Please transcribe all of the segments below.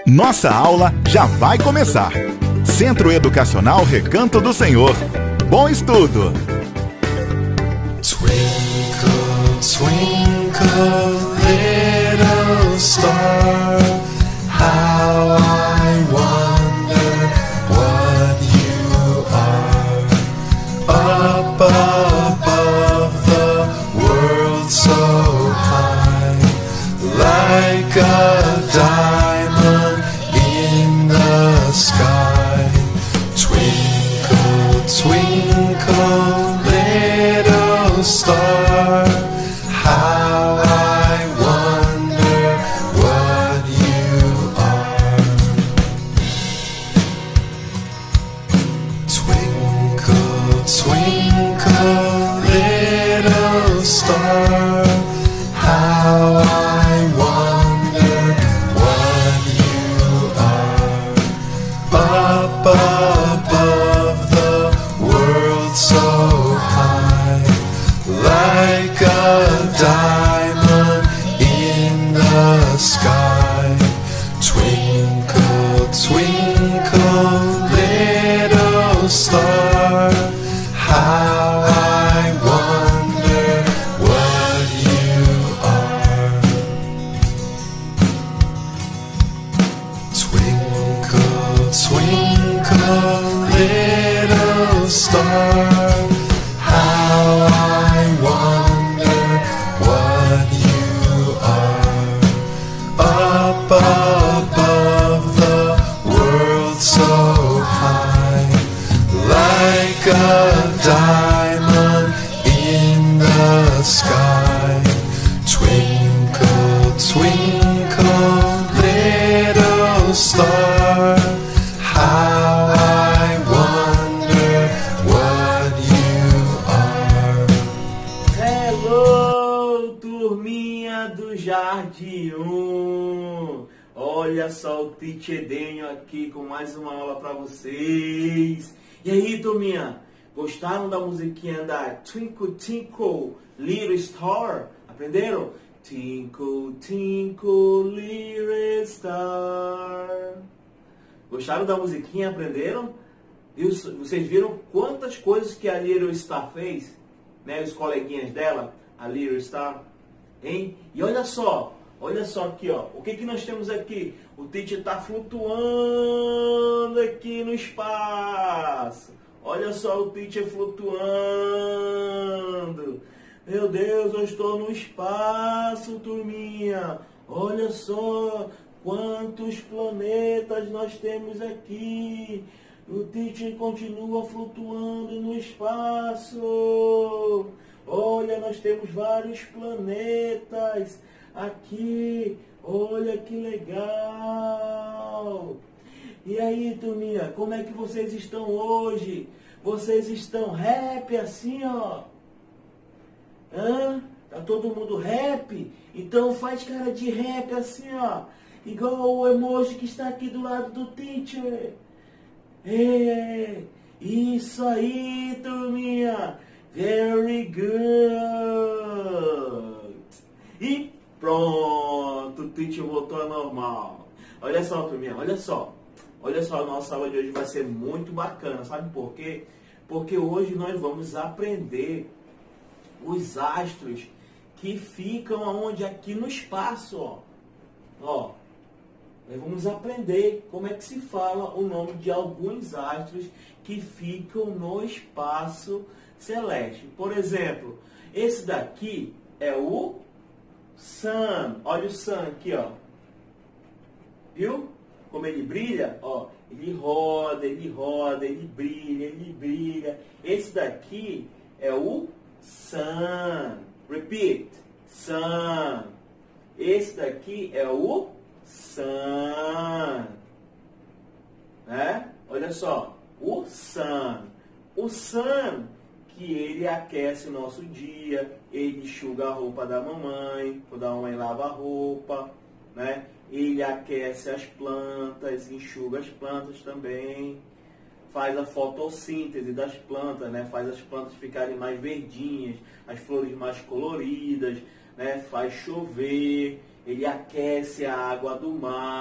Nossa aula já vai começar. Centro Educacional Recanto do Senhor. Bom estudo! Twinkle, twinkle, little star, how I wonder what you are. Up above the world so high, like a diamond in the sky. Twinkle, twinkle, little star, how I wonder what you are. Twinkle, twinkle, little star, how I wonder what you are. Up above the world so high, like a diamond in the sky. Twinkle, twinkle, little star, how I wonder what you are. Twinkle, twinkle, little star, how I wonder what you are. Up above the world so high, like a diamond in the sky. Twinkle, twinkle, little star, how I wonder what you are. Hello, turminha do Jardim 1. Olha só o Teacher Daniel aqui com mais uma aula para vocês. E aí, turminha, gostaram da musiquinha da Twinkle Twinkle Little Star? Aprenderam? Twinkle Twinkle Little Star. Gostaram da musiquinha? Aprenderam? Vocês viram quantas coisas que a Little Star fez? Né? Os coleguinhas dela, a Little Star. Hein? E olha só aqui, ó. O que nós temos aqui? O teacher está flutuando aqui no espaço. Olha só o teacher flutuando. Meu Deus, eu estou no espaço, turminha. Olha só quantos planetas nós temos aqui. O teacher continua flutuando no espaço. Olha, nós temos vários planetas aqui. Olha que legal. E aí, turminha, como é que vocês estão hoje? Vocês estão happy assim, ó? Hã? Tá todo mundo happy? Então faz cara de happy assim, ó. Igual o emoji que está aqui do lado do teacher. É, isso aí, turminha. Very good. E pronto, o teacher voltou ao normal. Olha só, turminha, olha só. Olha só, a nossa aula de hoje vai ser muito bacana. Sabe por quê? Porque hoje nós vamos aprender os astros que ficam aonde? Aqui no espaço, ó. Ó. Nós vamos aprender como é que se fala o nome de alguns astros que ficam no espaço celeste. Por exemplo, esse daqui é o Sun. Olha o Sun aqui, ó. Viu? Como ele brilha, ó. Ele roda, ele brilha. Esse daqui é o Sun. Repeat. Sun. Esse daqui é o Sun. Né? Olha só. O Sun. O Sun, que ele aquece o nosso dia, ele enxuga a roupa da mamãe, quando a mamãe lava a roupa, né? Ele aquece as plantas, enxuga as plantas também, faz a fotossíntese das plantas, né? Faz as plantas ficarem mais verdinhas, as flores mais coloridas, né? Faz chover, ele aquece a água do mar,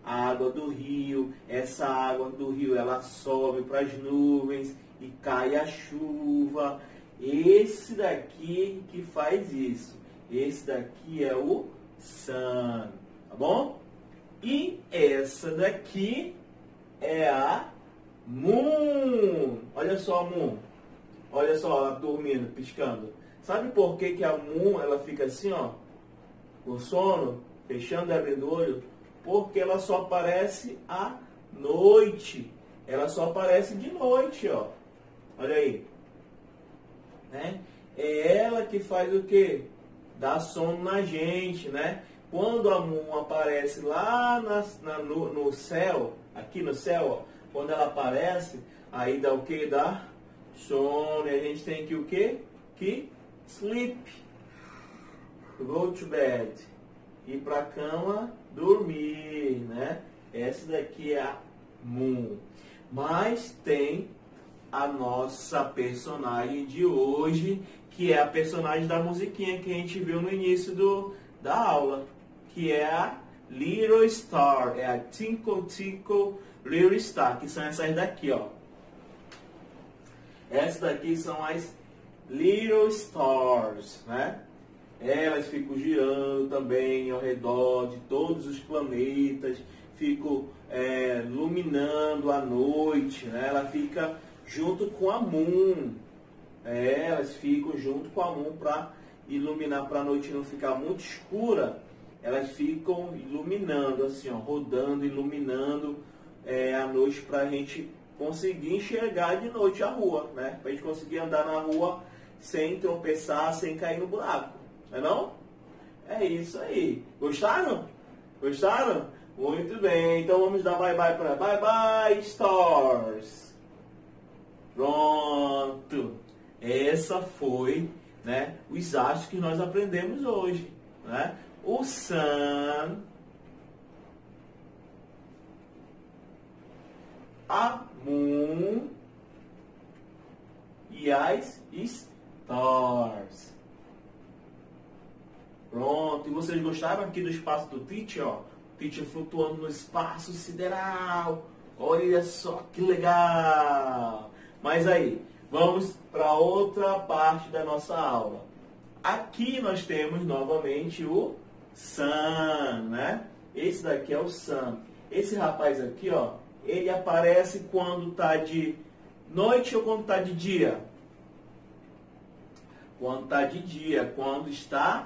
a água do rio. Essa água do rio, ela sobe para as nuvens e cai a chuva. Esse daqui que faz isso. Esse daqui é o sun, tá bom? E essa daqui é a moon. Olha só a moon. Olha só ela dormindo, piscando. Sabe por que que a moon, ela fica assim, ó, com sono, fechando e abrindo o olho? Porque ela só aparece à noite. Ela só aparece de noite, ó. Olha aí. Né? É ela que faz o quê? Dá sono na gente, né? Quando a moon aparece lá no céu, aqui no céu, ó, quando ela aparece, aí dá o quê? Dá sono. E a gente tem que o quê? Que sleep. Go to bed. Ir pra cama, dormir, né? Essa daqui é a moon. Mas tem a nossa personagem de hoje, que é a personagem da musiquinha que a gente viu no início da aula, que é a Little Star, é a Twinkle Twinkle Little Star, que são essas daqui, ó. Essas daqui são as Little Stars, né? Elas ficam girando também ao redor de todos os planetas, ficam iluminando a noite, né? Ela fica junto com a Moon. Elas ficam junto com a Moon para iluminar, para a noite não ficar muito escura. Elas ficam iluminando, assim, ó, rodando, iluminando a noite para a gente conseguir enxergar de noite a rua, né? Para a gente conseguir andar na rua sem tropeçar, sem cair no buraco. Não é não? É isso aí. Gostaram? Gostaram? Muito bem. Então vamos dar bye bye para bye bye stars. Pronto. Essa foi, né, os astros que nós aprendemos hoje, né? O sun, a moon e as stars. Pronto, e vocês gostaram aqui do espaço do Teacher, ó? Teacher flutuando no espaço sideral. Olha só que legal! Mas aí, vamos para outra parte da nossa aula. Aqui nós temos novamente o sun, né? Esse daqui é o sun. Esse rapaz aqui, ó, ele aparece quando está de noite ou quando está de dia? Quando está de dia, quando está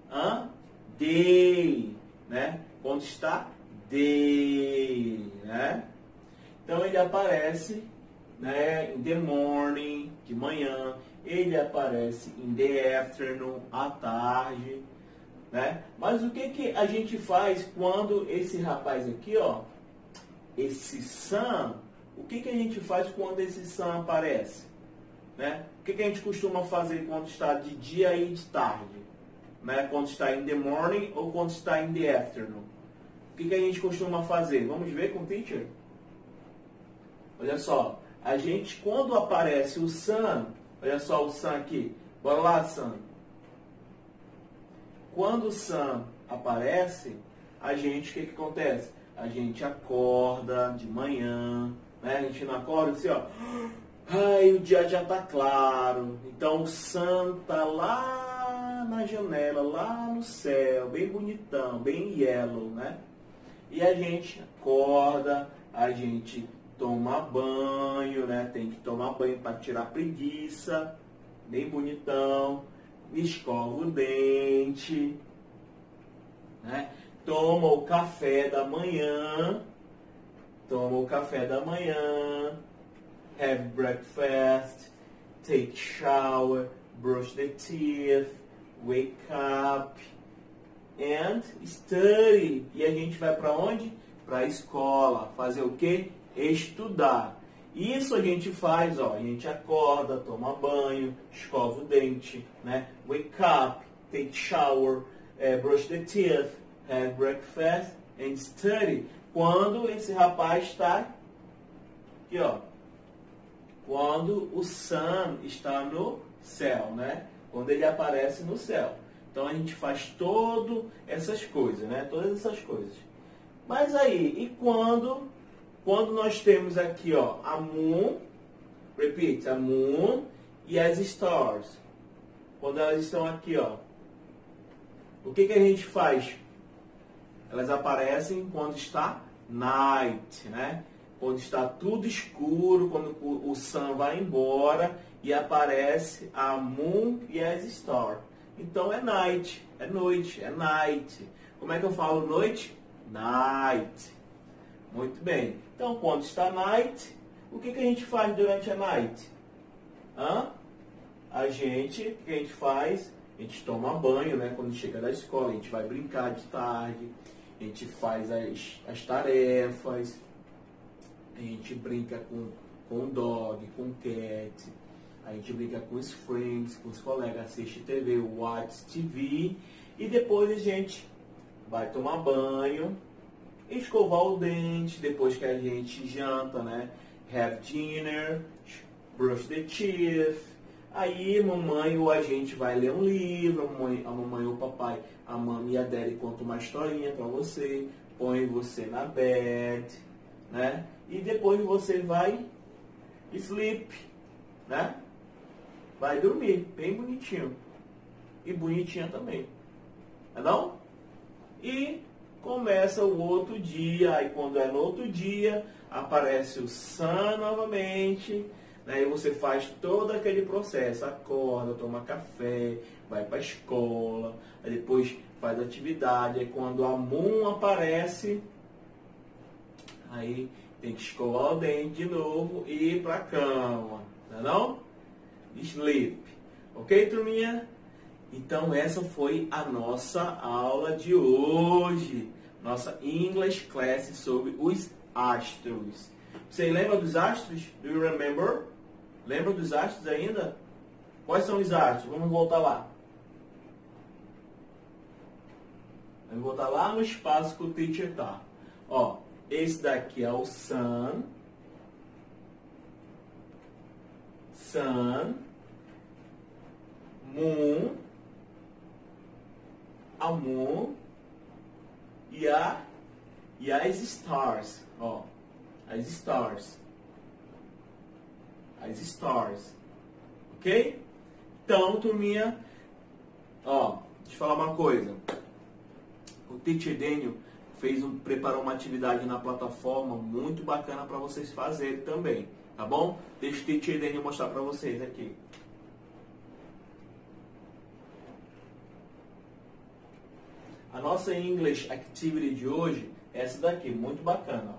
day, né? Quando está day, né? Então ele aparece, né, in the morning, de manhã. Ele aparece in the afternoon, à tarde, né? Mas o que a gente faz quando esse rapaz aqui, ó, esse sun, o que a gente faz quando esse sun aparece? Né? O que a gente costuma fazer quando está de dia e de tarde? Né? Quando está in the morning ou quando está in the afternoon? O que a gente costuma fazer? Vamos ver com o teacher? Olha só, a gente, quando aparece o sun, olha só o sun aqui, bora lá, sun. Quando o sun aparece, a gente, o que acontece? A gente acorda de manhã, né? A gente não acorda assim, ó, ai, o dia já tá claro. Então o sun tá lá na janela, lá no céu, bem bonitão, bem yellow, né? E a gente acorda, a gente toma banho, né? Tem que tomar banho para tirar a preguiça, bem bonitão, escova o dente, né? Toma o café da manhã, have breakfast, take shower, brush the teeth, wake up and study. E a gente vai para onde? Para a escola. Fazer o quê? Estudar. Isso a gente faz, ó, a gente acorda, toma banho, escova o dente, né? Wake up, take shower, brush the teeth, have breakfast and study. Quando esse rapaz está aqui, ó, quando o sun está no céu, né? Quando ele aparece no céu. Então a gente faz todas essas coisas, né? Todas essas coisas. Mas aí, e quando nós temos aqui, ó, a moon, repeat, a moon e as stars, quando elas estão aqui, ó, o que a gente faz? Elas aparecem quando está night, né? Quando está tudo escuro, quando o sun vai embora e aparece a moon e as stars. Então é night, é noite, é night. Como é que eu falo noite? Night. Muito bem. Então, quando está night, o que a gente faz durante a night? O que a gente faz? A gente toma banho, né? Quando chega da escola, a gente vai brincar de tarde, a gente faz as tarefas, a gente brinca com o dog, com o cat, a gente brinca com os friends, com os colegas, assiste TV, watch TV, e depois a gente vai tomar banho, escovar o dente, depois que a gente janta, né? Have dinner, brush the teeth. Aí mamãe ou a gente vai ler um livro, a mamãe ou o papai, a mami e a daddy contam uma historinha para você, põe você na bed, né? E depois você vai sleep, né? Vai dormir, bem bonitinho. E bonitinha também. Não? E começa o outro dia, aí quando é no outro dia, aparece o sun novamente, né? E você faz todo aquele processo, acorda, toma café, vai para a escola, aí depois faz atividade, aí quando a moon aparece, aí tem que escovar o dente de novo e ir para a cama, não? Sleep. Ok, turminha? Então essa foi a nossa aula de hoje, nossa English class sobre os astros. Você lembra dos astros? Do you remember? Lembra dos astros ainda? Quais são os astros? Vamos voltar lá. Vamos voltar lá no espaço que o teacher tá. Ó, esse daqui é o sun. Sun. Moon. A moon e as stars, ó, as stars, ok? Então, turminha, ó, deixa eu falar uma coisa. O Teacher Daniel preparou uma atividade na plataforma muito bacana para vocês fazerem também, tá bom? Deixa o Teacher Daniel mostrar para vocês aqui. A nossa English Activity de hoje é essa daqui, muito bacana.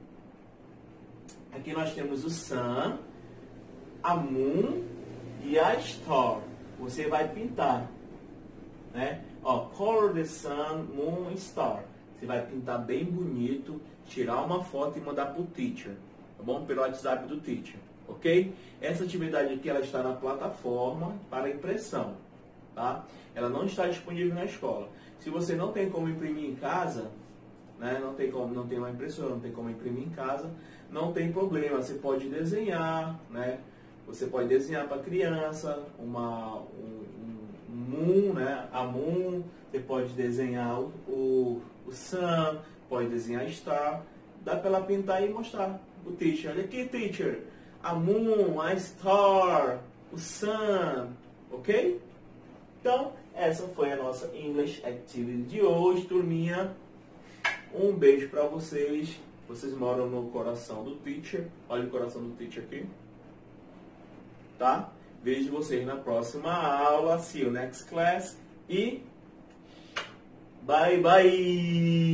Ó. Aqui nós temos o Sun, a Moon e a Star. Você vai pintar, né? Ó, Color the Sun, Moon e Star. Você vai pintar bem bonito, tirar uma foto e mandar para o teacher, tá bom? Pelo WhatsApp do teacher, ok? Essa atividade aqui ela está na plataforma para impressão, tá? Ela não está disponível na escola. Se você não tem como imprimir em casa, né, não tem uma impressora, não tem como imprimir em casa, não tem problema, você pode desenhar, né? Você pode desenhar para a criança um moon, né? A moon, você pode desenhar o sun, pode desenhar star, dá para ela pintar e mostrar o teacher. Olha aqui, teacher, a moon, a star, o sun, ok? Então, essa foi a nossa English Activity de hoje, turminha. Um beijo para vocês. Vocês moram no coração do teacher. Olha o coração do teacher aqui. Tá? Vejo vocês na próxima aula. See you next class. E bye, bye!